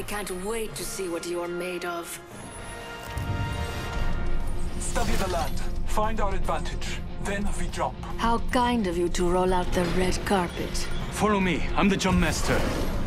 I can't wait to see what you are made of. Study the land. Find our advantage. Then we jump. How kind of you to roll out the red carpet. Follow me. I'm the jump master.